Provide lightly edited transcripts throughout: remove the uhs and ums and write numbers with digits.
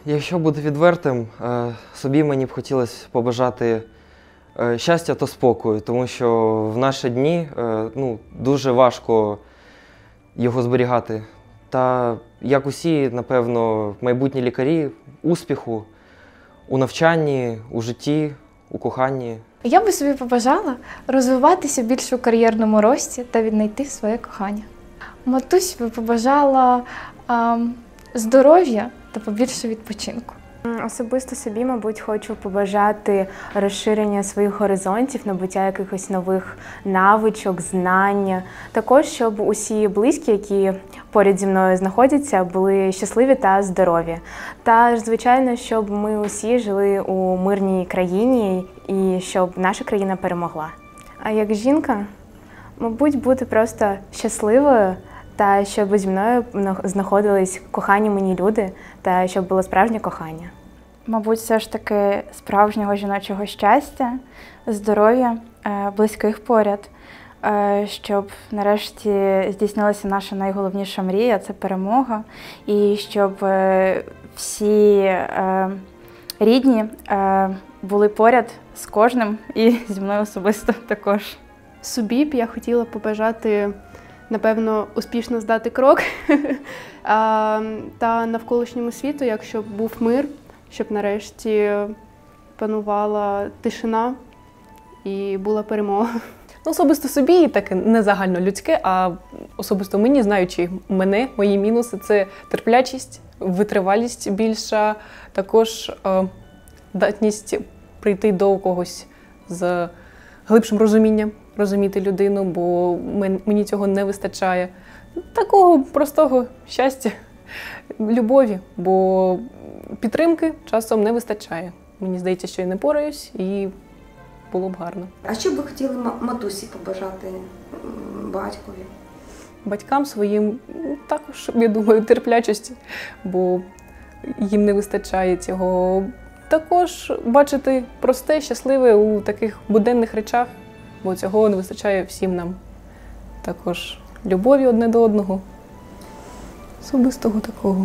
Якщо бути відвертим, собі мені б хотілося побажати щастя та спокою, тому що в наші дні дуже важко його зберігати. Та, як усі, напевно, майбутні лікарі, успіху у навчанні, у житті, у коханні. Я би собі побажала розвиватися більше у кар'єрному рості та віднайти своє кохання. Матусь би побажала здоров'я та побільше відпочинку. Особисто собі, мабуть, хочу побажати розширення своїх горизонтів, набуття якихось нових навичок, знань. Також, щоб усі близькі, які поряд зі мною знаходяться, були щасливі та здорові. Та, звичайно, щоб ми усі жили у мирній країні і щоб наша країна перемогла. А як жінка, мабуть, бути просто щасливою, та щоб зі мною знаходились кохані мені люди, та щоб було справжнє кохання. Мабуть, все ж таки справжнього жіночого щастя, здоров'я, близьких поряд, щоб нарешті здійснилася наша найголовніша мрія – це перемога, і щоб всі рідні були поряд з кожним і зі мною особисто також. Собі б я хотіла побажати, напевно, успішно здати крок та навколишньому світу, якщо був мир, щоб нарешті панувала тишина і була перемога. Особисто собі, таке не загальнолюдське, а особисто мені, знаючи мене, мої мінуси – це терплячість, витривалість більша, також здатність прийти до когось з глибшим розумінням, розуміти людину, бо мені цього не вистачає. Такого простого щастя, любові, бо підтримки часом не вистачає. Мені здається, що я не пораюсь і було б гарно. А що б ви хотіли матусі побажати батькові? Батькам своїм також, я думаю, терплячості, бо їм не вистачає цього. Також бачити просте, щасливе у таких буденних речах, бо цього не вистачає всім нам. Також любові одне до одного, особистого такого.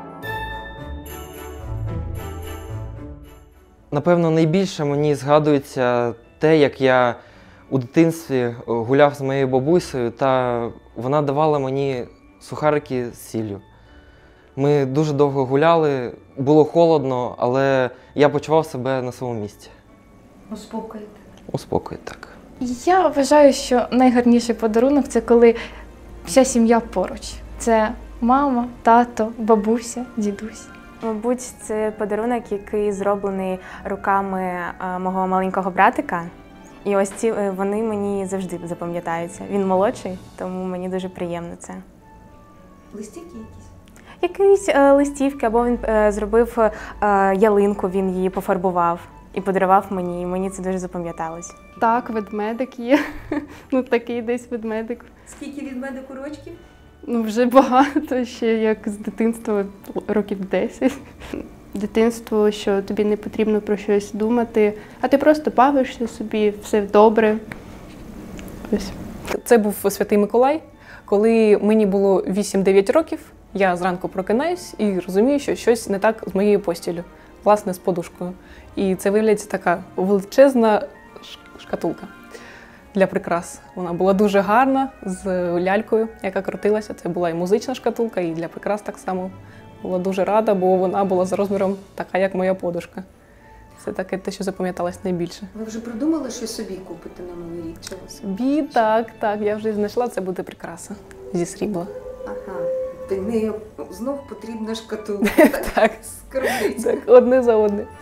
Напевно, найбільше мені згадується те, як я у дитинстві гуляв з моєю бабусею, та вона давала мені сухарики з сіллю. Ми дуже довго гуляли, було холодно, але я почував себе на своєму місці. Успокоїти. Успокоїти, так. Я вважаю, що найгарніший подарунок – це коли вся сім'я поруч. Це мама, тато, бабуся, дідусь. Мабуть, це подарунок, який зроблений руками мого маленького братика. І ось вони мені завжди запам'ятаються. Він молодший, тому мені дуже приємно це. Листівки якісь? Якісь листівки, або він зробив ялинку, він її пофарбував і подарував мені, і мені це дуже запам'яталось. Так, ведмедик є. Такий десь ведмедик. Скільки ведмедику рочків? Вже багато, ще як з дитинства, років 10. Дитинство, що тобі не потрібно про щось думати, а ти просто бавишся собі, все добре. Ось. Це був Святий Миколай. Коли мені було 8-9 років, я зранку прокинаюсь і розумію, що щось не так з моєю постіллю, власне, з подушкою. І це виявляється така величезна шкатулка для прикрас. Вона була дуже гарна, з лялькою, яка крутилася. Це була і музична шкатулка, і для прикрас так само. Була дуже рада, бо вона була за розміром така, як моя подушка. Це таке те, що запам'яталось найбільше. Ви вже придумали, що собі купити на Новий рік? Собі, так. Я вже знайшла, це буде прикраса зі срібла. Ага. Знов потрібна шкатулка. Так. Скарбниця. Так, одне за одне.